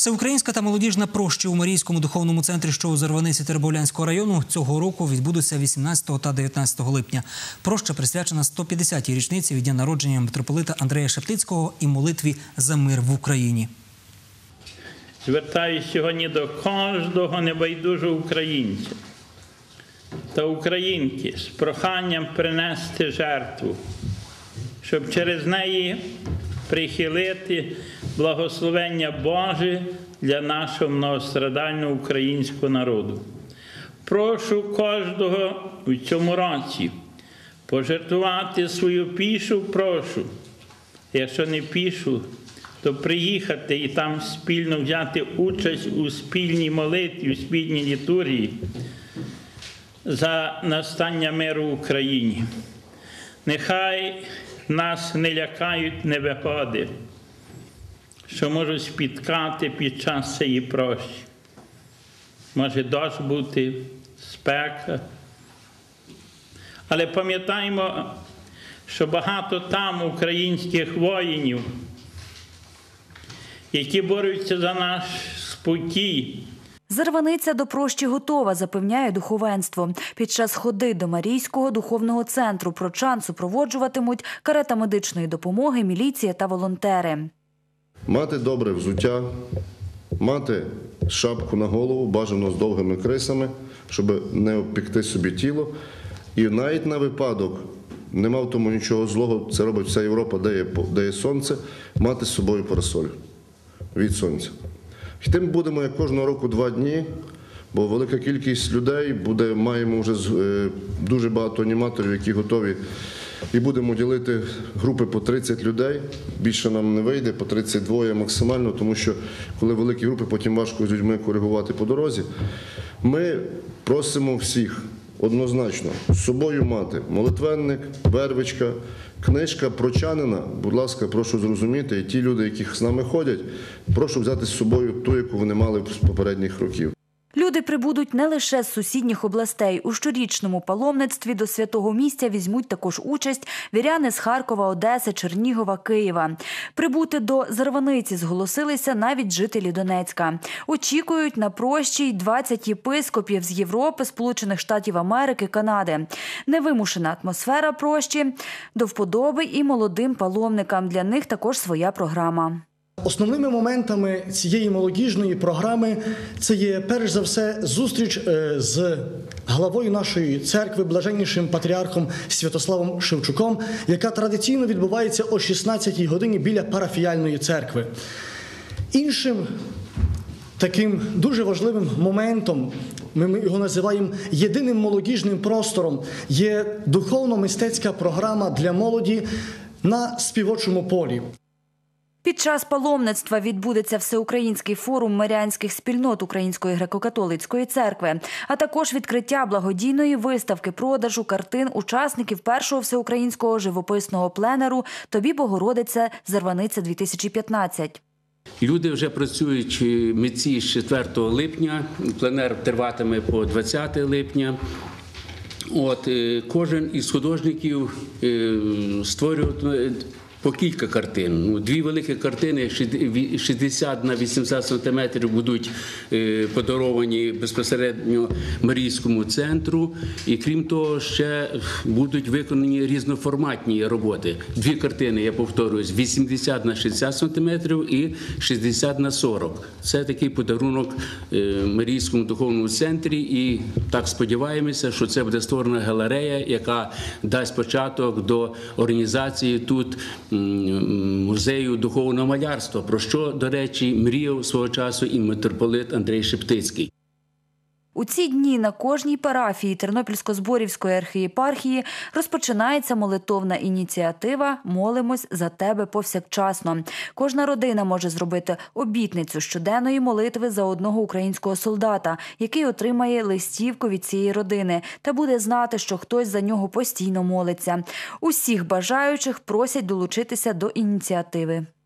Всеукраїнська та молодіжна прощі у Марійському духовному центрі, що у Зарваниці Теребовлянського району, цього року відбудуться 18 та 19 липня. Проща присвячена 150-й річниці від дня народження митрополита Андрея Шептицького і молитві за мир в Україні. Звертаюся сьогодні до кожного небайдужого українця та українки з проханням принести жертву, щоб через неї прихилити благословення Боже для нашого многострадального українського народу. Прошу кожного у цьому році пожертвувати свою пішу, прошу. Якщо не пішу, то приїхати і там спільно взяти участь у спільній молитві, у спільній літургії за настання миру в Україні. Нехай нас не лякають невигоди, що можуть спіткати під час цієї прощі. Може дощ бути, спека. Але пам'ятаємо, що багато там українських воїнів, які борються за наш спокій. Зарваниця до прощі готова, запевняє духовенство. Під час ходи до Марійського духовного центру прочан супроводжуватимуть карета медичної допомоги, міліція та волонтери. Мати добре взуття, мати шапку на голову, бажано з довгими крисами, щоб не обпекти собі тіло. І навіть на випадок, нема в тому нічого злого, це робить вся Європа, де є сонце, мати з собою парасоль від сонця. Йти ми будемо, як кожного року, 2 дні, бо велика кількість людей, маємо вже дуже багато аніматорів, які готові. І будемо ділити групи по 30 людей, більше нам не вийде, по 32 максимально, тому що коли великі групи, потім важко з людьми коригувати по дорозі. Ми просимо всіх однозначно з собою мати молитвенник, вервичка, книжка прочанина, будь ласка, прошу зрозуміти, і ті люди, які з нами ходять, прошу взяти з собою ту, яку вони мали з попередніх років. Люди прибудуть не лише з сусідніх областей. У щорічному паломництві до святого місця візьмуть також участь віряни з Харкова, Одеси, Чернігова, Києва. Прибути до Зарваниці зголосилися навіть жителі Донецька. Очікують на прощі й 20 єпископів з Європи, Сполучених Штатів Америки, Канади. Невимушена атмосфера прощі до вподоби і молодим паломникам. Для них також своя програма. Основними моментами цієї молодіжної програми це є, перш за все, зустріч з главою нашої церкви, блаженнішим патріархом Святославом Шевчуком, яка традиційно відбувається о 16-й годині біля парафіяльної церкви. Іншим таким дуже важливим моментом, ми його називаємо єдиним молодіжним простором, є духовно-мистецька програма для молоді на співочому полі. Під час паломництва відбудеться Всеукраїнський форум мирянських спільнот Української греко-католицької церкви, а також відкриття благодійної виставки продажу картин учасників першого всеукраїнського живописного пленеру «Тобі, Богородице, Зарваниця-2015». Люди вже працюють, митці з 4 липня, пленер триватиме по 20 липня. Кожен із художників створює по кілька картин. 2 великі картини, 60 на 80 сантиметрів, будуть подаровані безпосередньо Марійському центру. І крім того, ще будуть виконані різноформатні роботи. 2 картини, я повторююсь, 80 на 60 сантиметрів і 60 на 40. Це такий подарунок Марійському духовному центрі. І так сподіваємося, що це буде створена галерея, яка дасть початок до організації тут музею духовного малярства, про що, до речі, мріяв свого часу і митрополит Андрей Шептицький. У ці дні на кожній парафії Тернопільсько-Зборівської архієпархії розпочинається молитовна ініціатива «Молимось за тебе повсякчасно». Кожна родина може зробити обітницю щоденної молитви за одного українського солдата, який отримає листівку від цієї родини та буде знати, що хтось за нього постійно молиться. Усіх бажаючих просять долучитися до ініціативи.